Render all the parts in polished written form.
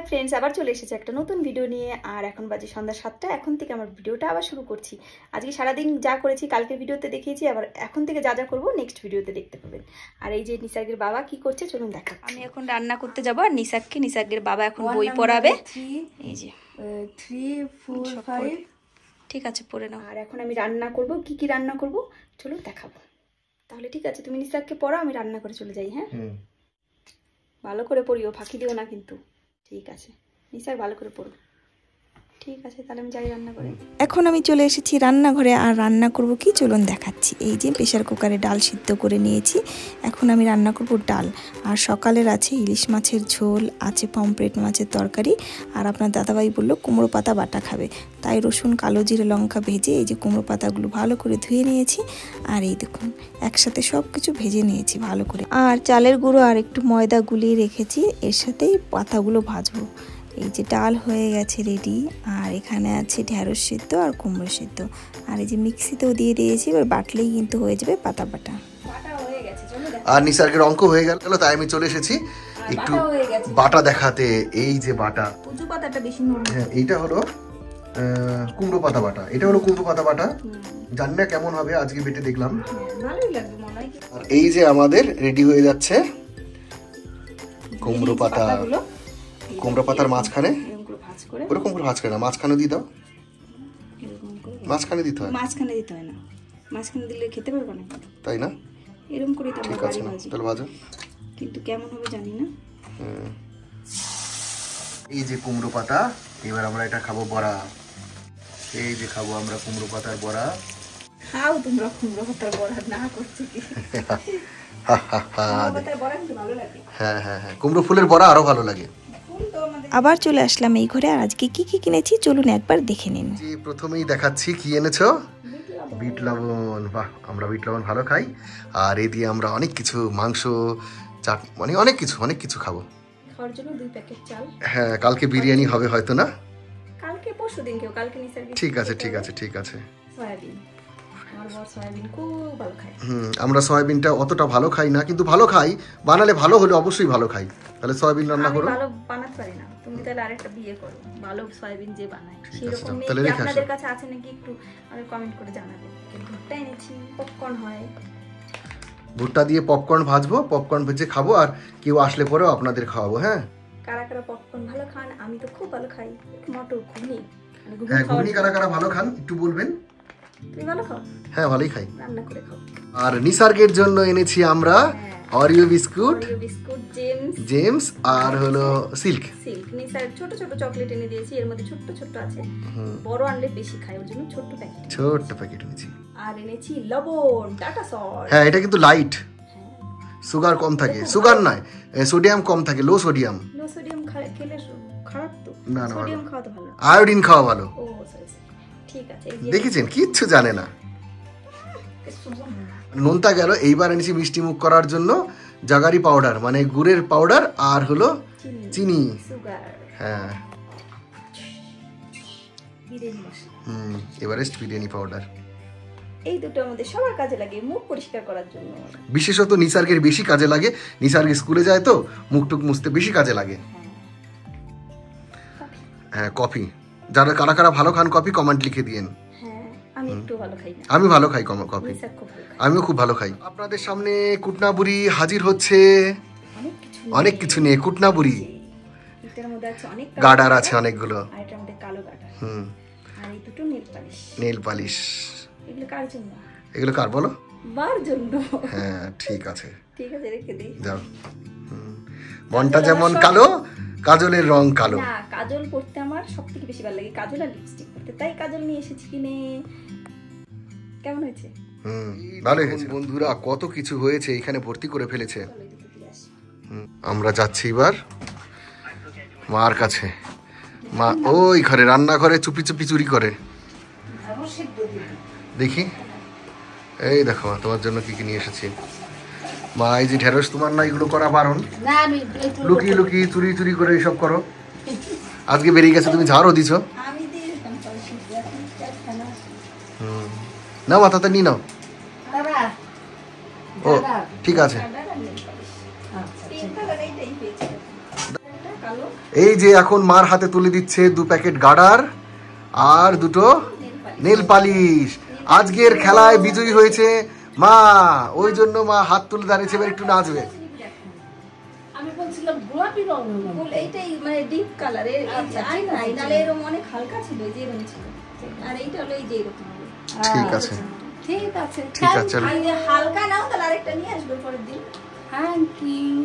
Friends, আবার চলে এসেছে একটা নতুন ভিডিও নিয়ে। আর এখন বাজে সন্ধ্যা 7টা। এখন থেকে আমার ভিডিওটা আবার শুরু করছি। আজকে সারাদিন যা করেছি কালকের ভিডিওতে দেখিয়েছি, আবার এখন থেকে যা যা করবো নেক্সট ভিডিওতে দেখতে পাবেন। আর এই যে নিসার্গের বাবা কি করছে চলুন দেখা। আমি এখন রান্না করতে যাবো আর নিসার্গের বাবা এখন বই পড়াবে। এই যে 3, 4, 5 ঠিক আছে পড়ে নাও। আর এখন আমি রান্না করব, কি কি রান্না করব চলুন দেখাবো। তাহলে ঠিক আছে, তুমি নিসার্গকে পড়াও, আমি রান্না করে চলে যাই। হ্যাঁ ভালো করে পড়িও, ফাঁকি দিও না কিন্তু। ঠিক আছে নিসার্গ, ভালো করে পড়ো। ঠিক আছে তাহলে আমি যাই রান্না করে। এখন আমি চলে এসেছি রান্নাঘরে। আর রান্না করব কি চলুন দেখাচ্ছি। এই যে প্রেসার কুকারে ডাল সিদ্ধ করে নিয়েছি। এখন আমি রান্না করব ডাল। আর সকালের আছে ইলিশ মাছের ঝোল, আছে পমফ্রেট মাছের তরকারি। আর আপনার দাদাভাই বললো কুমড়ো পাতা বাটা খাবে, তাই রসুন কালো জিরে লঙ্কা ভেজে এই যে কুমড়ো পাতাগুলো ভালো করে ধুয়ে নিয়েছি। আর এই দেখুন একসাথে সব কিছু ভেজে নিয়েছি ভালো করে। আর চালের গুঁড়ো আর একটু ময়দা গুলিয়ে রেখেছি, এর সাথেই পাতাগুলো ভাজবো। এই যে ডাল হয়ে গেছে রেডি। আর এখানে আছে ঢেঁড়স সিদ্ধ আর কুমড়ো সিদ্ধ। আর এই যে মিক্সিতেও দিয়ে দিয়েছি, এবার বাটলেই কিন্তু হয়ে যাবে পাতা বাটা। আর নিসার্গের অঙ্ক হয়ে গেল, তাই আমি চলে এসেছি একটু বাটা দেখাতে। এই যে বাটা, কুচু পাতাটা বেশি নরম। হ্যাঁ এইটা হলো কুমড়ো পাতা বাটা, এটা হলো কুমড়ো পাতা বাটা। জানি না কেমন হবে, আজকে বেটে দেখলাম, ভালোই লাগবে মনে হয়। আর এই যে আমাদের রেডি হয়ে যাচ্ছে কুমড়ো পাতা। কুমড়ো পাতার মাঝখানে ওরকম করে ভাঁজ করে না, মাঝখানে দিয়ে দাও। মাঝখানে দিতে হয়? মাঝখানে দিতে হয় না, মাঝখানে দিলে খেতে পারবে না। তাই না? এরকম করে তো ঠিক আছে, তাহলে ভাজো। কিন্তু কেমন হবে জানি না। এই যে কুমড়ো পাতা, এবার আমরা এটা খাবো বড়া। এই যে খাবো আমরা কুমড়ো পাতার বড়া। খাও তোমরা কুমড়ো পাতার বড়া, না করছো কি? হ্যাঁ হ্যাঁ হ্যাঁ, কুমড়ো ফুলের বড়া আরো ভালো লাগে। আবার চলে আসলাম এই ঘরে। আর আজকে কি কি কিনেছি চলুন একবার দেখে নিন। যে প্রথমেই দেখাচ্ছি কি এনেছো, বিট লবণ। বাহ, আমরা বিট লবণ ভালো খাই। আর এই দিয়ে আমরা অনেক কিছু মাংস, চাট, মানে অনেক কিছু খাবো। খাওয়ার জন্য 2 প্যাকেট চাল। হ্যাঁ, কালকে বিরিয়ানি হবে হয়তো না? কালকে পরশুদিন কেউ, কালকে নিসার্গি। ঠিক আছে ঠিক আছে ঠিক আছে। সয়াবিন, আমার বর সয়াবিন খুব ভালো খায়। আমরা সয়াবিনটা অতটা ভালো খাই না, কিন্তু ভালো খাই। বানালে ভালো হলে অবশ্যই ভালো খাই। তাহলে সয়াবিন রান্না করো। আমি ভালো বানাতে পারি না, তুমি তাহলে আরেকটা বিয়ে করো, ভালো সয়াবিন যে বানায় সেরকম মেয়ে তাহলে রেখে আসো। আপনাদের কাছে আছে নাকি একটু আমাকে কমেন্ট করে জানাবেন। ভুট্টা এনেছি, পপকর্ন হয়। ভুট্টা দিয়ে পপকর্ন ভাজবো, পপকর্ন ভেজে খাবো। আর কেউ আসলে পরেও আপনাদের খাওয়াবো। হ্যাঁ, কারা কারা পপকর্ন ভালো খান? আমি তো খুব ভালো খাই। মটর ঘুগনি, হ্যাঁ ঘুগনি কারা কারা ভালো খান একটু বলবেন। তুমি ভালো খাও? হ্যাঁ ভালোই খাই, রান্না করে খাও। আর নিসার্গের জন্য এনেছি আমরা অরিও বিস্কুট, জেমস আর হলো সিল্ক। নিসার্গ ছোট ছোট চকলেট এনে দিয়েছি, এর মধ্যে ছোট ছোট আছে। বড় আনলে বেশি খাই, ওর জন্য ছোট প্যাকেট এনেছি। আর এনেছি লবণ, টাটা সল্ট। হ্যাঁ এটা কিন্তু লাইট, সুগার কম থাকে। সুগার নয়, সোডিয়াম কম থাকে, লো সোডিয়াম। খেলে খারাপ তো? না না, সোডিয়াম খাওয়া তো ভালো, আয়োডিন খাওয়া ভালো। ও সরি, ঠিক আছে। দেখেছেন কিচ্ছু জানে না, নোনতা গেল। এইবার এনেছি মিষ্টি মুখ করার জন্য জাগারি পাউডার, মানে গুড়ের পাউডার আর হলো চিনি। হ্যাঁ এভারেস্ট বিরিয়ানি পাউডার। এই দুটো আমাদের সবার কাজে লাগে মুখ পরিষ্কার করার জন্য। বিশেষত নিসার্গের বেশি কাজে লাগে, নিসার্গ স্কুলে যায় তো মুখ টুক মুছতে বেশি কাজে লাগে। হ্যাঁ কফি, যারা কারা কারা ভালো খান কফি কমেন্ট লিখে দিয়েন। আমি একটু ভালো খাই না, আমি ভালো খাই কফি, আমিও খুব ভালো খাই। আপনাদের সামনে কুটনা বুড়ি হাজির হচ্ছে। অনেক কিছু নিয়ে কুটনা বুড়ি, গার্ডার আছে অনেকগুলো। Nail polish. এগুলো কার বলো? হ্যাঁ ঠিক আছে, রেখে দিই। যাও। মনটা যেমন কালো, কাজলের রং কালো। না, কাজল পরতে আমার সবথেকে বেশি ভালো লাগে, কাজল আর লিপস্টিক পরতে, তাই কাজল নিয়ে এসেছি কিনে। কেমন হয়েছে? ভালো হয়েছে। বন্ধুরা কত কিছু হয়েছে, এখানে ভর্তি করে ফেলেছে। আমরা যাচ্ছি এবার মার কাছে। মা ওই ঘরে রান্নাঘরে চুপি চুপি চুরি করে। দেখি, এই দেখো তোমার জন্য কি কি নিয়ে এসেছি। মা এই যে ঢেঁড়স তোমার না, এগুলো করা বারণ, লুকিয়ে লুকিয়ে চুরি চুরি করে এইসব করো। আজকে বেরিয়ে গেছে, তুমি ঝাড়ও দিছো। নাও মাথাতে নিয়ে নাও। ও ঠিক আছে, এই যে এখন মার হাতে তুলে দিচ্ছে 2 প্যাকেট গার্ডার আর 2টো নেল পালিশ। আজকের খেলায় বিজয়ী হয়েছে মা, ওই জন্য মা হাত তুলে দাঁড়িয়েছে, এবার একটু নাচবে। আমি বলছিলাম গোলাপি রং ফুল এইটাই মানে ডিপ কালারের, আই না নালে এরকম অনেক হালকা ছিল, যে এরকম ছিল, আর এইটা হলো এই যে এরকম। ঠিক আছে ঠিক আছে, ঠিক আছে চলো। এই যে হালকা নাও, তাহলে আরেকটা নিয়ে আসবে পরের দিন। Thank you.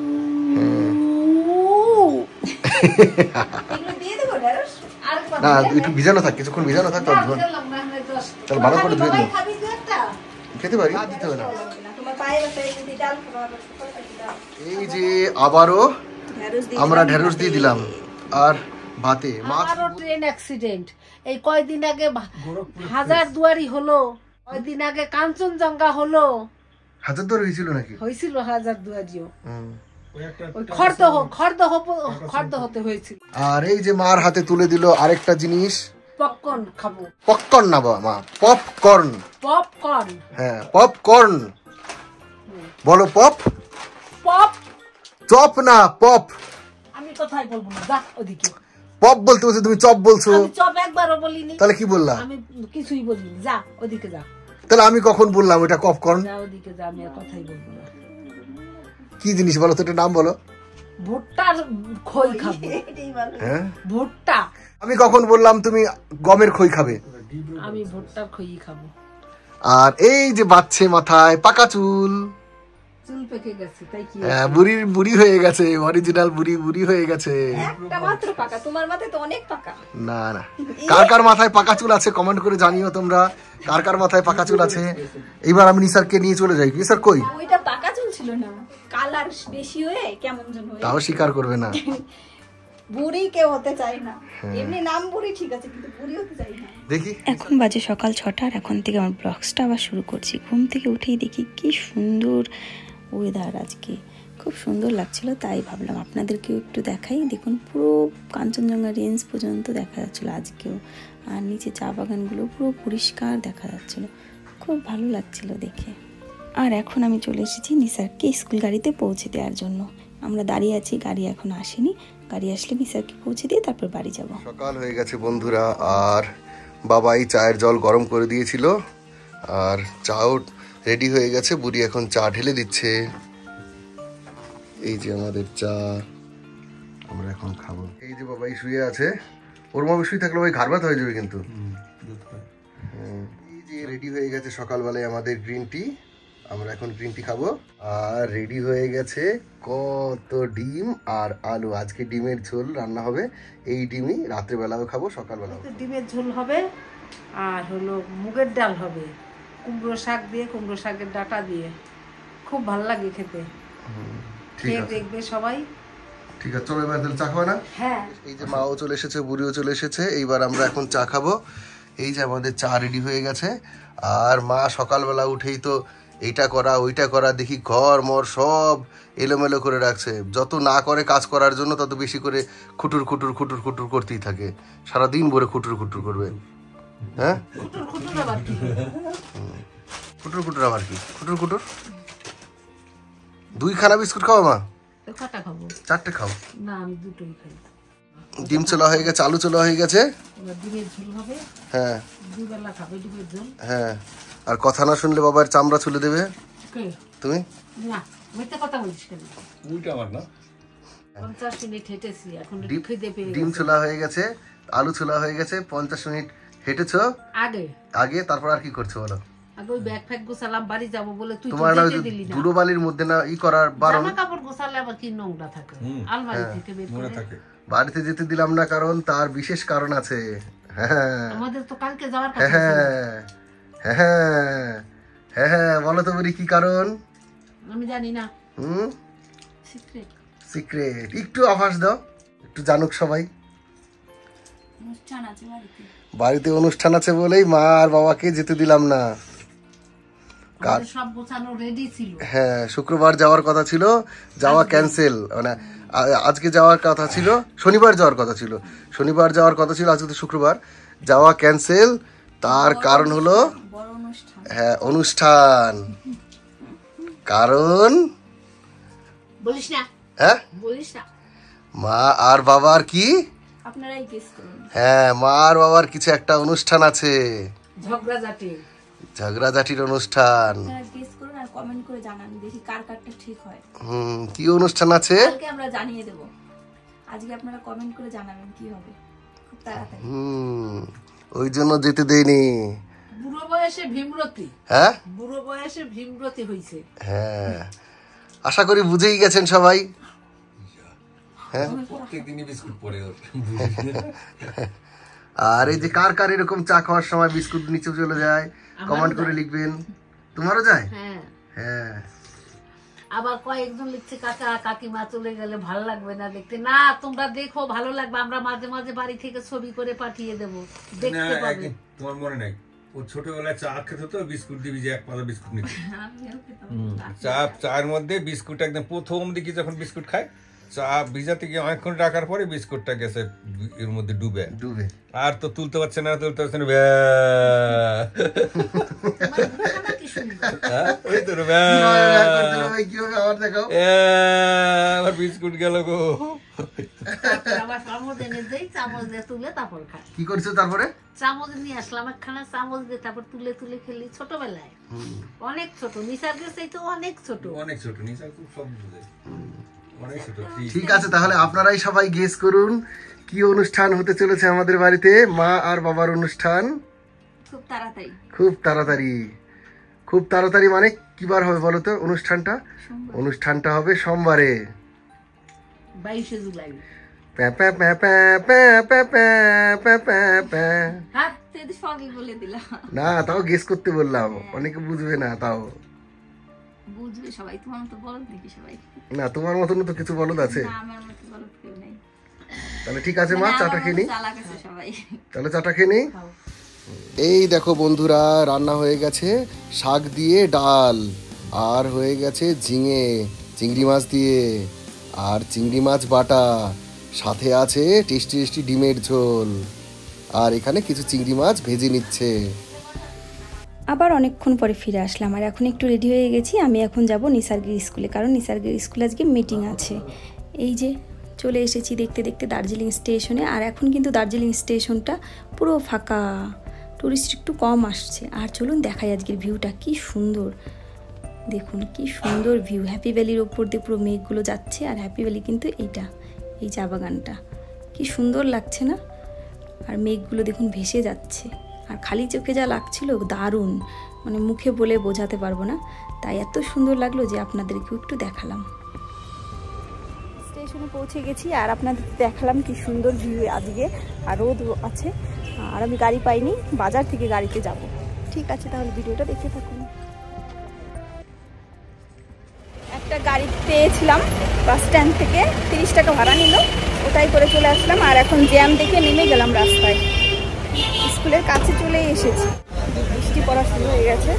এগুলো দিয়ে দেবো ঢেঁড়স আর না একটু ভিজানো থাক, কিছুক্ষণ ভিজানো থাক, তাহলে ভালো করে ধুয়ে দিও। খাবি তুই একটা? খেতে পারি, দিতে হবে না। তোমার পায়ে ব্যথা, যদি ডাল খাওয়া দাও। এই যে আবারও ঢেঁড়স দিয়ে আমরা ঢেঁড়স দিয়ে দিলাম আর ভাতে। মা আমারও ট্রেন অ্যাক্সিডেন্ট এই কয়দিন আগে, হাজারদুয়ারি হলো, কয়দিন আগে কাঞ্চনজঙ্ঘা হলো, হাজারদুয়ারি হয়েছিল নাকি? হয়েছিল হাজারদুয়ারিও, হুম। ওই খড়দহতে হয়েছিল। আর এই যে মার হাতে তুলে দিল আরেকটা জিনিস, পপকর্ন খাবো। পপকর্ন না মা, পপকর্ন। পপকর্ন, হ্যাঁ পপকর্ন বলো, পপ পপ, চপ না পপ। আমি কথাই বলবো না, যা ওদিকে। পপ বলতে বলছো, তুমি চপ বলছো। আমি চপ একবারও বলিনি, তাহলে কি বললা? আমি কিছুই বলিনি, যা ওদিকে যা। তাহলে আমি কখন বললাম এটা পপকর্ন? যা ওদিকে যা, আমি আর কথাই বলবো না। কি জিনিস বলো তো, এটা নাম বলো। ভুট্টার খই খাবো। হ্যাঁ ভুট্টা, আমি কখন বললাম তুমি গমের খই খাবে? আমি ভুট্টার খই খাবো। আর এই যে বাচ্চে মাথায় পাকা চুল, চুল পেকে গেছে, তাই কি হ্যাঁ বুড়ি হয়ে গেছে, অরিজিনাল বুড়ি হয়ে গেছে। একটা মাত্র পাকা, তোমার মাথায় তো অনেক পাকা। না না, কার কার মাথায় পাকা চুল আছে কমেন্ট করে জানিও তোমরা, কার কার মাথায় পাকা চুল আছে। এইবার আমি নিসারকে নিয়ে চলে যাই। নিসার কই? ওইটা পাকা চুল ছিল না, কালার বেশি হয়ে কেমন যেন হয়ে। তাও স্বীকার করবে না। বুড়ি কেউ হতে চায় না, এমনি নাম বুড়ি ঠিক আছে, কিন্তু বুড়ি হতে চাই না। দেখি এখন বাজে সকাল 6টা, আর এখন থেকে আমার ব্লগসটা আবার শুরু করছি। ঘুম থেকে উঠেই দেখি কি সুন্দর ওয়েদার, আজকে খুব সুন্দর লাগছিল, তাই ভাবলাম আপনাদেরকেও একটু দেখাই। দেখুন পুরো কাঞ্চনজঙ্ঘা রেঞ্জ পর্যন্ত দেখা যাচ্ছিলো আজকেও, আর নিচে চা বাগানগুলো পুরো পরিষ্কার দেখা যাচ্ছিলো, খুব ভালো লাগছিল দেখে। আর এখন আমি চলে এসেছি নিসারকে স্কুল গাড়িতে পৌঁছে দেওয়ার জন্য। আমরা দাঁড়িয়ে আছি, গাড়ি এখন আসেনি, গাড়ি আসলে নিসারকে পৌঁছে দিয়ে তারপর বাড়ি যাব। সকাল হয়ে গেছে বন্ধুরা, আর বাবাই চায়ের জল গরম করে দিয়েছিল, আর চাও রেডি হয়ে গেছে। বুড়ি এখন চা ঢেলে দিচ্ছে। এই যে আমাদের চা, আমরা এখন খাবো। এই যে বাবাই শুয়ে আছে, ওর মা শুয়ে থাকলে ওই ঘাড় ব্যথা হয়ে যাবে কিন্তু। এই যে রেডি হয়ে গেছে সকালবেলায় আমাদের গ্রিন টি, আমরা এখন গ্রিন টি খাবো। আর রেডি হয়ে গেছে কত ডিম আর আলু, আজকে ডিমের ঝোল রান্না হবে। এই ডিমই রাত্রেবেলাও খাবো, সকালবেলাও। ডিমের ঝোল হবে, আর হলো মুগের ডাল হবে, কুমড়ো শাক দিয়ে, কুমড়ো শাকের ডাটা দিয়ে, খুব ভালো লাগে খেতে। ঠিক আছে, দেখবে সবাই। ঠিক আছে, চলো এবার তাহলে চা খাবো না? হ্যাঁ, এই যে মাও চলে এসেছে, বুড়িও চলে এসেছে, এইবার আমরা এখন চা খাবো। এই যে আমাদের চা রেডি হয়ে গেছে। আর মা সকালবেলা উঠেই তো এইটা করা ওইটা করা, দেখি ঘর মর সব এলোমেলো করে রাখছে। যত না করে কাজ করার জন্য তত বেশি করে খুটুর খুটুর খুটুর খুটুর করতেই থাকে, সারাদিন ভরে খুটুর খুটুর করবে। হ্যাঁ খুটুর খুটুর আবার কি? খুটুর খুটুর আবার কি? খুটুর খুটুর 2খানা বিস্কুট খাও মা? কটা খাবো? 4টে খাও। না, আমি দুটোই খাই। ডিম চলা হয়ে গেছে, আলু চলা হয়ে গেছে। এবার ডিমের ঝোল হবে, হ্যাঁ দুবেলা খাবে ডিমের ঝোল। হ্যাঁ, আর কথা না শুনলে বাবার চামড়া ছুলে দেবে। কে? তুমি না, মিথ্যা কথা বলিস কেন? উল্টা আমার না, 50 মিনিট হেঁটেছি, এখন ডিম- খিদে পেয়ে ডিম গেছে। ছোলা হয়ে গেছে, আলু ছোলা হয়ে গেছে, 50 মিনিট হেঁটেছো আগে আগে, তারপর আর কি করছো বলো? আগে ওই ব্যাগ ফ্যাগ গোছালাম, বাড়ি যাবো বলে তুই তো তোমার না ওই যেতে দিলি না। ধুলোবালির মধ্যে না ই করার বারণ। জামা কাপড় গোছালে আবার কি নোংরা থাকে, আলমারি থেকে বের মনে করে। থাকে। বাড়িতে যেতে দিলাম না কারণ তার বিশেষ কারণ আছে। হ্যাঁ আমাদের তো কালকে যাওয়ার হ্যাঁ কথা ছিল। হ্যাঁ হ্যাঁ হ্যাঁ হ্যাঁ, বলো তো বলি কি কারণ? আমি জানি না, হুম, সিক্রেট। সিক্রেট। একটু আভাস দাও, একটু জানুক সবাই। অনুষ্ঠান আছে বাড়িতে। বাড়িতে অনুষ্ঠান আছে বলেই মা আর বাবাকে যেতে দিলাম না। আমাদের সব গোছানো রেডি ছিল। হ্যাঁ, শুক্রবার যাওয়ার কথা ছিল, যাওয়া ক্যান্সেল। মানে আজকে যাওয়ার কথা ছিল, শনিবার যাওয়ার কথা ছিল, শনিবার যাওয়ার কথা ছিল, আজকে তো শুক্রবার, যাওয়া ক্যান্সেল। তার কারণ হলো বড় অনুষ্ঠান। হ্যাঁ অনুষ্ঠান, কারণ বলিস না, হ্যাঁ বলিস না। মা আর বাবার কি? আপনারাই গেস করুন। হ্যাঁ, মা আর বাবার কিছু একটা অনুষ্ঠান আছে, ঝগড়াঝাটির অনুষ্ঠান। আপনারা গেস করুন আর কমেন্ট করে জানান, দেখি কার কারটা ঠিক হয়। কি অনুষ্ঠান আছে? কালকে আমরা জানিয়ে দেব, আজকে আপনারা কমেন্ট করে জানাবেন কি হবে, খুব তাড়াতাড়ি। ওই জন্য যেতে দেয়নি। বুড়ো বয়সে ভীমরতি। হ্যাঁ, বুড়ো বয়সে ভীমরতি হইছে। হ্যাঁ, আশা করি বুঝেই গেছেন সবাই। হ্যাঁ, প্রত্যেকদিনই বিস্কুট পড়ে ওর। আর এই যে কার কার এরকম চা খাওয়ার সময় বিস্কুট নিচে চলে যায়, কমেন্ট করে লিখবেন। তোমারও যায়? হ্যাঁ। আবার কয়েকজন লিখছে কাকা কাকিমা চলে গেলে ভালো লাগবে না দেখতে। না, তোমরা দেখো, ভালো লাগবে। আমরা মাঝে মাঝে বাড়ি থেকে ছবি করে পাঠিয়ে দেবো, দেখতে পাবে। তোমার মনে নাই ও ছোটবেলায় চা খেত তো বিস্কুট দিবি যে এক পাতা বিস্কুট নিত। চার মধ্যে বিস্কুট একদম প্রথম দিকে যখন বিস্কুট খায়, চা ভিজাতে গিয়ে অনেকক্ষণ রাখার পরে বিস্কুটটা গেছে এর মধ্যে ডুবে। আর তো তুলতে পারছে না। আবার বিস্কুট গেল গো। কি করছো তারপরে? চামচ নিয়ে আসলাম একখানা, চামচ দিয়ে তারপর তুলে তুলে খেলি ছোটবেলায়। অনেক ছোট, নিসার্গের চাইতে অনেক ছোট। অনেক ছোট, নিসার খুব সব বুঝে। ঠিক আছে, তাহলে আপনারাই সবাই গেস করুন কি অনুষ্ঠান হতে চলেছে আমাদের বাড়িতে। মা আর বাবার অনুষ্ঠান খুব তাড়াতাড়ি। খুব তাড়াতাড়ি মানে কি বার হবে বলো তো অনুষ্ঠানটা? অনুষ্ঠানটা হবে সোমবারে, 22শে জুলাই। না, তাও গেস করতে বললাম, অনেকে বুঝবে না। তাও বুঝবে সবাই, তোমার মতো বলদ নাকি সবাই? না, তোমার মতন তো কিছু বলদ আছে। না, আমার মতো বলদ কেউ নেই। তাহলে ঠিক আছে মা, চাটা খেয়ে নি। চালাক আছে সবাই। তাহলে চাটা খেয়ে নি। এই দেখো বন্ধুরা, রান্না হয়ে গেছে শাক দিয়ে ডাল, আর হয়ে গেছে চিংড়ি মাছ দিয়ে, আর চিংড়ি মাছ বাটা, সাথে আছে টেস্টি টেস্টি ডিমের ঝোল, আর এখানে কিছু চিংড়ি মাছ ভেজে নিচ্ছে। আবার অনেকক্ষণ পরে ফিরে আসলাম, আর এখন একটু রেডি হয়ে গেছি। আমি এখন যাব নিসার্গের স্কুলে, কারণ নিসার্গের স্কুলে আজকে মিটিং আছে। এই যে চলে এসেছি দেখতে দেখতে দার্জিলিং স্টেশনে। আর এখন কিন্তু দার্জিলিং স্টেশনটা পুরো ফাঁকা, টুরিস্ট একটু কম আসছে। আর চলুন দেখাই আজকের ভিউটা, কি সুন্দর দেখুন, কি সুন্দর ভিউ। হ্যাপি ভ্যালির ওপর দিয়ে পুরো মেঘগুলো যাচ্ছে, আর হ্যাপি ভ্যালি কিন্তু এইটা, এই চা বাগানটা কি সুন্দর লাগছে না? আর মেঘগুলো দেখুন ভেসে যাচ্ছে, আর খালি চোখে যা লাগছিল দারুণ, মানে মুখে বলে বোঝাতে পারবো না। তাই এত সুন্দর লাগলো যে আপনাদেরকেও একটু দেখালাম। স্টেশনে পৌঁছে গেছি, আর আপনাদের দেখালাম কি সুন্দর ভিউ আজকে। আর রোদ আছে, আর আমি গাড়ি পাইনি, বাজার থেকে গাড়িতে যাব। ঠিক আছে, তাহলে ভিডিওটা দেখতে থাকুন। একটা গাড়ি পেয়েছিলাম বাস স্ট্যান্ড থেকে, 30 টাকা ভাড়া নিল, ওটাই করে চলে আসলাম। আর এখন জ্যাম দেখে নেমে গেলাম রাস্তায়। স্কুলের কাছে চলে এসেছি, বৃষ্টি পড়া শুরু হয়ে গেছে।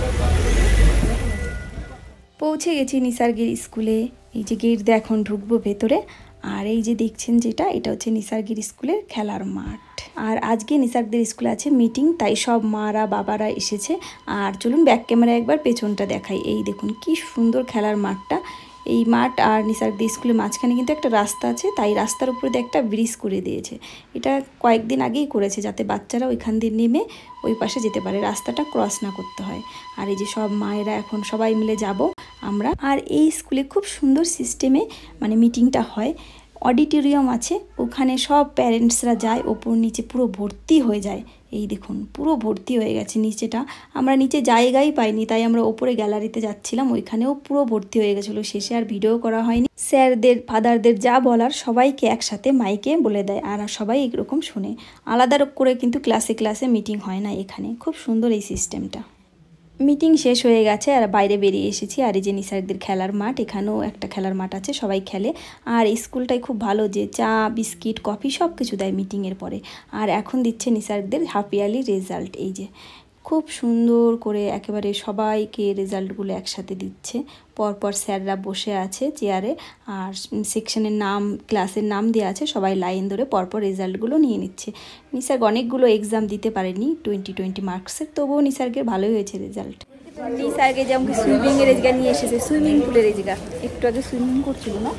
পৌঁছে গেছি নিসার্গের স্কুলে। এই যে গেট দিয়ে এখন ঢুকবো ভেতরে। আর এই যে দেখছেন যেটা, এটা হচ্ছে নিসার্গের স্কুলের খেলার মাঠ। আর আজকে নিসার্গদের স্কুলে আছে মিটিং, তাই সব মারা বাবারা এসেছে। আর চলুন ব্যাক ক্যামেরা একবার পেছনটা দেখাই। এই দেখুন কি সুন্দর খেলার মাঠটা। এই মাঠ আর নিসার্গদের স্কুলের মাঝখানে কিন্তু একটা রাস্তা আছে, তাই রাস্তার উপরে দিয়ে একটা ব্রিজ করে দিয়েছে। এটা কয়েকদিন আগেই করেছে, যাতে বাচ্চারা ওইখান দিয়ে নেমে ওই পাশে যেতে পারে, রাস্তাটা ক্রস না করতে হয়। আর এই যে সব মায়েরা এখন সবাই মিলে যাব আমরা। আর এই স্কুলে খুব সুন্দর সিস্টেমে মানে মিটিংটা হয়। অডিটোরিয়াম আছে, ওখানে সব প্যারেন্টসরা যায়, ওপর নিচে পুরো ভর্তি হয়ে যায়। এই দেখুন পুরো ভর্তি হয়ে গেছে নিচেটা। আমরা নিচে জায়গাই পাইনি, তাই আমরা ওপরে গ্যালারিতে যাচ্ছিলাম, ওইখানেও পুরো ভর্তি হয়ে গেছিলো। শেষে আর ভিডিও করা হয়নি। স্যারদের ফাদারদের যা বলার সবাইকে একসাথে মাইকে বলে দেয়, আর সবাই এরকম শুনে। আলাদা করে কিন্তু ক্লাসে ক্লাসে মিটিং হয় না এখানে। খুব সুন্দর এই সিস্টেমটা। মিটিং শেষ হয়ে গেছে, আর বাইরে বেরিয়ে এসেছি। আর এই যে নিসার্গদের খেলার মাঠ, এখানেও একটা খেলার মাঠ আছে, সবাই খেলে। আর স্কুলটাই খুব ভালো, যে চা বিস্কিট কফি সব কিছু দেয় মিটিংয়ের পরে। আর এখন দিচ্ছে নিসার্গদের হাফ ইয়ারলি রেজাল্ট। এই যে খুব সুন্দর করে একেবারে সবাইকে রেজাল্টগুলো একসাথে দিচ্ছে। পরপর স্যাররা বসে আছে চেয়ারে, আর সেকশনের নাম ক্লাসের নাম দেওয়া আছে, সবাই লাইন ধরে পরপর রেজাল্টগুলো নিয়ে নিচ্ছে। নিসার্গ অনেকগুলো এক্সাম দিতে পারেনি 20 মার্কসের, তবুও নিসার্গের ভালোই হয়েছে রেজাল্ট। নিসার্গে যেমন সুইমিং এর জায়গা নিয়ে এসেছে, সুইমিং পুলের এই জায়গা। একটু আগে সুইমিং করছিল না,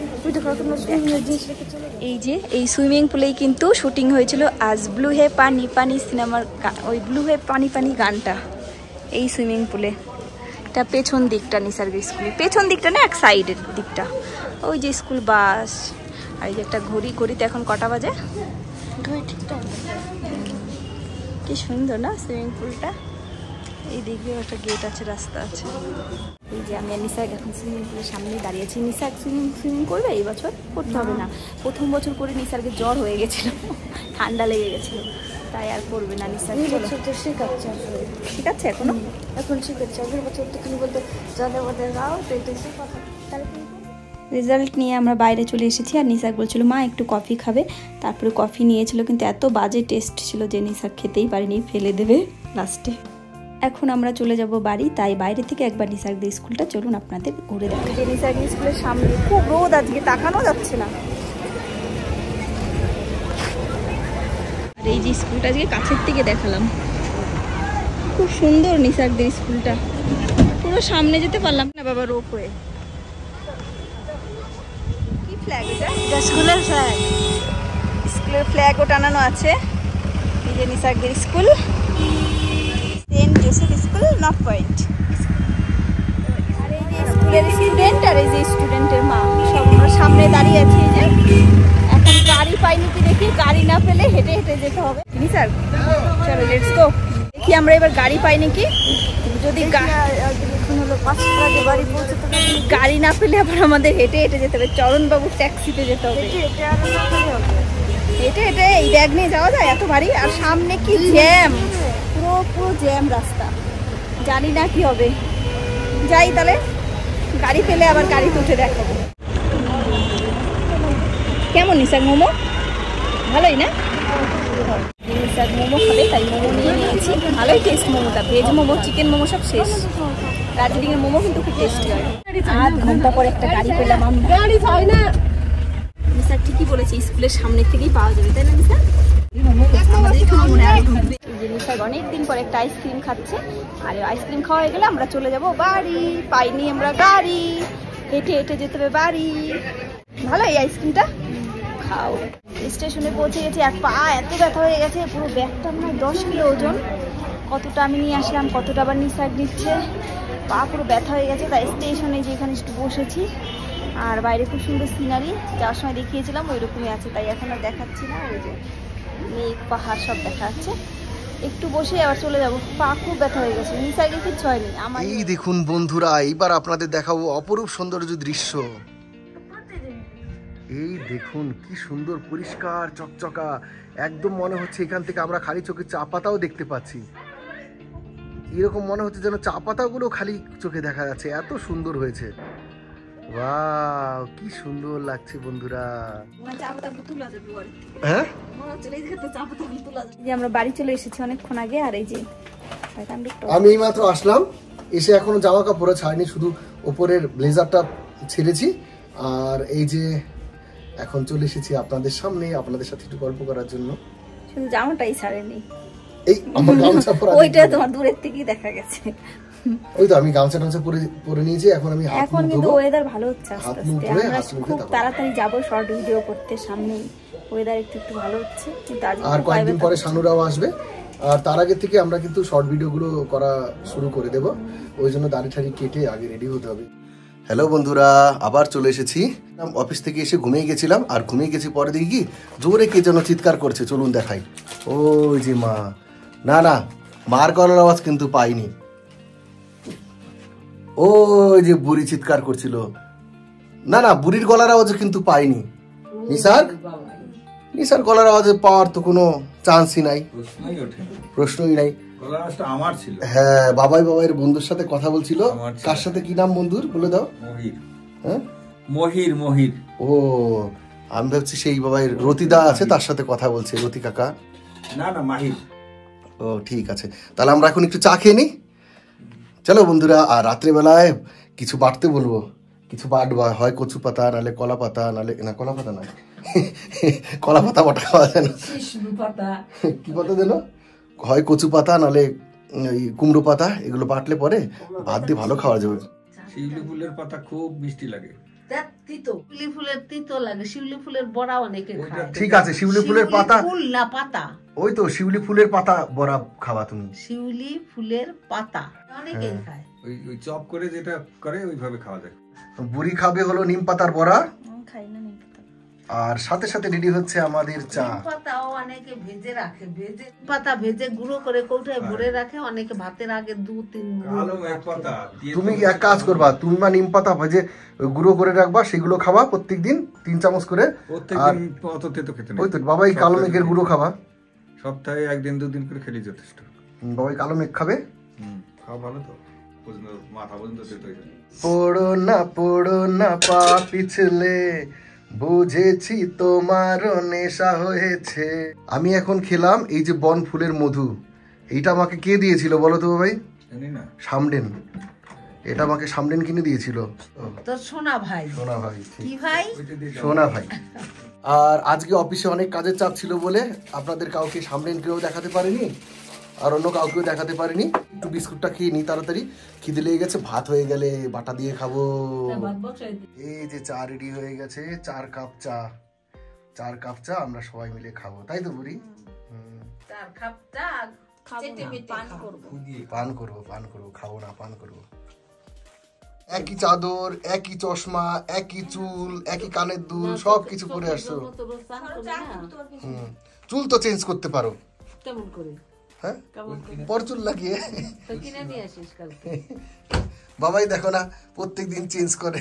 এই যে এই সুইমিং পুলেই কিন্তু শুটিং হয়েছিল আজ ব্লু হে পানি পানি সিনেমার, ওই ব্লু হে পানি পানি গানটা এই সুইমিং পুলে। এটা পেছন দিকটা নিসার্গের স্কুলে, পেছন দিকটা না, এক সাইডের দিকটা। ওই যে স্কুল বাস, আর এই যে একটা ঘড়ি, ঘড়িতে এখন কটা বাজে? কি সুন্দর না সুইমিং পুলটা। এই দিকে একটা গেট আছে, রাস্তা আছে। এই যে আমি আর নিসার্গ এখন সুইমিং পুলের সামনে দাঁড়িয়েছি। নিসার্গ সুইমিং করবে এই বছর? করতে হবে না, প্রথম বছর করে নিসার্গের জ্বর হয়ে গেছিল, ঠান্ডা লেগে গেছিল, তাই আর করবে না নিসার্গ। শেখাচ্ছে, ঠিক আছে এখনো, এখন শিখাচ্ছে। আগের বছর তো তুমি বলতো যাদের ওদের গাও, তো এটাই কথা। রেজাল্ট নিয়ে আমরা বাইরে চলে এসেছি, আর নিসার্গ বলছিল মা একটু কফি খাবে, তারপরে কফি নিয়েছিল, কিন্তু এত বাজে টেস্ট ছিল যে নিসার্গ খেতেই পারিনি, ফেলে দেবে লাস্টে। এখন আমরা চলে যাব বাড়ি, তাই বাইরে থেকে একবার নিসার্গদের স্কুলটা চলুন আপনাদের ঘুরে দেখাই। যে নিসার্গের স্কুলের সামনে খুব রোদ আজকে, তাকানো যাচ্ছে না। আর এই যে স্কুলটা আজকে কাছের থেকে দেখালাম, খুব সুন্দর নিসার্গদের স্কুলটা। পুরো সামনে যেতে পারলাম না বাবা, রোপ হয়ে। কি ফ্ল্যাগ এটা? স্কুলের ফ্ল্যাগ, স্কুলের ফ্ল্যাগও টানানো আছে। এই যে নিসার্গের school, Saint Joseph school, North Point. আর এই যে স্কুলের স্টুডেন্ট, আর এই যে স্টুডেন্টের মা, সব আমরা সামনে দাঁড়িয়ে আছি। এই যে এখন গাড়ি পাইনি কি দেখি, গাড়ি না পেলে হেঁটে হেঁটে যেতে হবে। নিসার্গ চলো লেটস গো, দেখি আমরা এবার গাড়ি পাই নাকি। যদি গাড়ি না পেলে আবার আমাদের হেঁটে হেঁটে যেতে হবে, চরণবাবুর ট্যাক্সিতে যেতে হবে। হেঁটে হেঁটে এই ব্যাগ নিয়ে যাওয়া যায় এত ভারী? আর সামনে কি জ্যাম, পুরো জ্যাম রাস্তা, জানি না কি হবে। যাই তাহলে, গাড়ি পেলে আবার গাড়িতে উঠে দেখাবো। কেমন নিসার্গ মোমো? ভালোই না? নিসার্গ মোমো খাবে, তাই মোমো নিয়ে নিয়েছি। ভালোই টেস্ট মোমোটা, ভেজ মোমো, চিকেন মোমো সব শেষ। দার্জিলিং এর মোমো কিন্তু খুব টেস্টি হয়। 8 ঘন্টা পর একটা গাড়ি পেলাম আমরা। গাড়ি পাই না। নিসার্গ ঠিকই বলেছে, স্কুলের সামনে থেকেই পাওয়া যাবে, তাই না নিসার্গ? নিসার্গ অনেকদিন পর একটা আইসক্রিম খাচ্ছে, আর আইসক্রিম খাওয়া হয়ে গেলে আমরা চলে যাব বাড়ি। পাইনি আমরা গাড়ি, হেঁটে হেঁটে যেতে হবে বাড়ি। ভালো এই আইসক্রিমটা, খাও। স্টেশনে পৌঁছে গেছি, আর পা এত ব্যথা হয়ে গেছে, পুরো ব্যাগটা আমার 10 কিলো ওজন। কতটা আমি নিয়ে আসলাম, কতটা আবার নিসার্গ নিচ্ছে, পা পুরো ব্যথা হয়ে গেছে। তাই স্টেশনে যে এখানে একটু বসেছি, আর বাইরে খুব সুন্দর সিনারি, যাওয়ার সময় দেখিয়েছিলাম ওই রকমই আছে, তাই এখন আর দেখাচ্ছি না। ওই যে মেঘ পাহাড় সব দেখা যাচ্ছে। একটু বসে আবার চলে যাবো, পা খুব ব্যথা হয়ে গেছে। নিসার্গের কিচ্ছু হয়নি আমার। এই দেখুন বন্ধুরা, এইবার আপনাদের দেখাবো অপরূপ সৌন্দর্য দৃশ্য। এই দেখুন কি সুন্দর পরিষ্কার চকচকা, একদম মনে হচ্ছে এখান থেকে আমরা খালি চোখে চা পাতাও দেখতে পাচ্ছি। এরকম মনে হচ্ছে যেন চা পাতাগুলো খালি চোখে দেখা যাচ্ছে, এত সুন্দর হয়েছে। ওয়াও, কি সুন্দর লাগছে বন্ধুরা। হ্যাঁ, আমরা বাড়ি চলে এসেছি অনেকক্ষণ আগে। আর এই যে আমি এইমাত্র আসলাম, এসে এখনো জামা কাপড় ছাড়িনি, শুধু ওপরের ব্লেজারটা ছেড়েছি। আর এই যে এখন চলে এসেছি আপনাদের সামনে, আপনাদের সাথে একটু গল্প করার জন্য। শুধু জামাটাই ছাড়েনি, এই আমার গামছা পরা, ওইটা তোমার দূরের থেকেই দেখা গেছে। ওই তো আমি গামছা টামছা পরে নিয়েছি, এখন আমি এখন কিন্তু ওয়েদার ভালো হচ্ছে আস্তে আস্তে। আমরা খুব তাড়াতাড়ি যাবো শর্ট ভিডিও করতে, সামনেই ওয়েদার একটু একটু ভালো হচ্ছে। কিন্তু আর কয়েকদিন পরে শানুরাও আসবে, আর তার আগে থেকে আমরা কিন্তু শর্ট ভিডিওগুলো করা শুরু করে দেব। ওই জন্য দাড়ি ঠাড়ি কেটে আগে রেডি হতে হবে। হ্যালো বন্ধুরা, আবার চলে এসেছি। অফিস থেকে এসে ঘুমিয়ে গেছিলাম, আর ঘুমিয়ে গেছি পরে দেখি কি জোরে কে যেন চিৎকার করছে, চলুন দেখাই। ওই যে মা, না না মার গলার আওয়াজ কিন্তু পাইনি। ওই যে বুড়ি চিৎকার করছিল, না না বুড়ির গলার আওয়াজ কিন্তু পাইনি। নিসার গলার আওয়াজ পাওয়ার তো কোনো চান্সই নাই, প্রশ্নই নাই। আমার ছিল। হ্যাঁ, বাবাইয়ের বন্ধুর সাথে কথা বলছিল। কার সাথে, কি নাম বন্ধুর বলে দাও? মহির। হ্যাঁ, মহির। ও, আমি ভাবছি সেই বাবাইয়ের রতিদা আছে, তার সাথে কথা বলছে, রতি কাকা। না না মাহির। ও ঠিক আছে, তাহলে আমরা এখন একটু চা খেয়ে নিই। চলো বন্ধুরা, আর রাত্রেবেলায় কিছু বাটতে বলবো, কিছু বাটবা, হয় কচু পাতা, নাহলে কলা পাতা, নাহলে না কলা পাতা নয়, কলা পাতা বাটা খাওয়া যায় না, কি পাতা দিল, হয় কচু পাতা নাহলে ওই কুমড়ো পাতা এগুলো বাটলে পরে ভাত দিয়ে ভালো খাওয়া যাবে। শিউলি ফুলের পাতা খুব মিষ্টি লাগে। দেখ তিতো, শিউলি ফুলের তিতো লাগে, শিউলি ফুলের বড়া অনেকে খায়। ঠিক আছে, শিউলি ফুলের পাতা, ফুল না পাতা, ওই তো শিউলি ফুলের পাতা বড়া খাওয়া তুমি। শিউলি ফুলের পাতা অনেকে খায়। ওই চপ করে যেটা করে ওইভাবে খাওয়া যায়। বুড়ি খাবে হলো নিম পাতার বড়া, খাই না নিম পাতা। আর সাথে সাথে রেডি হচ্ছে আমাদের চা। নিম পাতাও অনেকে ভেজে রাখে, পাতা ভেজে গুঁড়ো করে কৌটায় ভরে রাখে, অনেকে ভাতের আগে 2-3 কালো মেঘ পাতা দিয়ে তুমি এক কাজ করবা, তুমি মা নিম পাতা ভেজে গুঁড়ো করে রাখবা, সেগুলো খাবা প্রত্যেকদিন 3 চামচ করে। প্রত্যেকদিন অত তেতো খেতে নেই। ওই তো বাবাই কালো মেঘের গুঁড়ো খাবা, সপ্তাহে 1-2 দিন করে খেলেই যথেষ্ট। বাবাই কালো মেঘ খাবে। খাওয়া ভালো তো, মাথা পর্যন্ত তেতো হয়ে যায়। পড়ো না পা পিছলে, বুঝেছি তোমার নেশা হয়েছে। আমি এখন খেলাম এই যে বন ফুলের মধু, এইটা আমাকে কে দিয়েছিল বলো তো ভাই? জানি না, সামডেন, এটা আমাকে সামডেন কিনে দিয়েছিল। তোর সোনা ভাই। সোনা ভাই, কি ভাই? সোনা ভাই। আর আজকে অফিসে অনেক কাজের চাপ ছিল বলে আপনাদের কাউকে সামডেন কেউ দেখাতে পারিনি, আর অন্য কাউকেও দেখাতে পারিনি। একটু বিস্কুটটা খেয়ে নি, তাড়াতাড়ি খিদে লেগে গেছে। ভাত হয়ে গেলে বাটা দিয়ে খাবো। এই যে চা রেডি হয়ে গেছে, 4 কাপ চা আমরা সবাই মিলে খাবো, তাই তো বুড়ি? 4 কাপ চা পান করবো, খাবো না, পান করবো। একই চাদর, একই চশমা, একই চুল, একই কানের দুল, সবকিছু পরে আসছো। চুল তো চেঞ্জ করতে পারো, কেমন করে? হ্যাঁ, পরচুল লাগিয়ে। তো কিনে নিয়ে আসিস কালকে। বাবাই দেখো না প্রত্যেকদিন চেঞ্জ করে।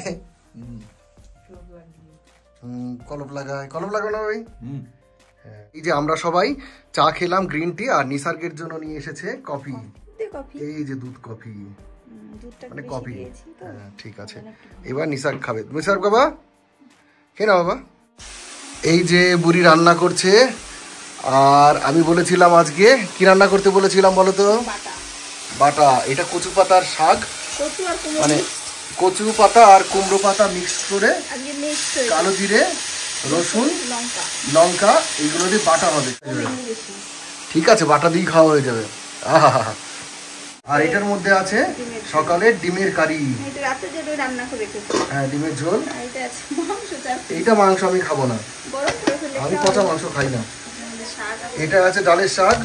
কলপ লাগায় না ভাই? এই যে আমরা সবাই চা খেলাম, গ্রিন টি, আর নিসার্গের জন্য নিয়ে এসেছে কফি। এই যে দুধ কফি, মানে কফি। হ্যাঁ ঠিক আছে, এবার নিসার্গ খাবে। নিসার্গ বাবা খেয়ে না বাবা। এই যে বুড়ি রান্না করছে, আর আমি বলেছিলাম আজকে কি রান্না করতে বলেছিলাম বলো তো? বাটা। এটা কচু পাতার শাক, মানে কচু পাতা আর কুমড়ো পাতা মিক্স করে, কালো জিরে, রসুন, লঙ্কা এগুলো দিয়ে বাটা হবে। ঠিক আছে, বাটা দিয়ে খাওয়া হয়ে যাবে। আহা, আর এটার মধ্যে আছে সকালে ডিমের কারি। হ্যাঁ, ডিমের ঝোল। এইটা মাংস আমি খাবো না, আমি পচা মাংস খাই না। এটা আছে ডালের শাক,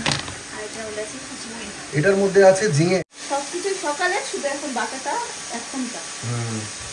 এটার মধ্যে আছে ঝিঙে। সবকিছু সকালে, শুধু এখন বাটাটা এখনটা।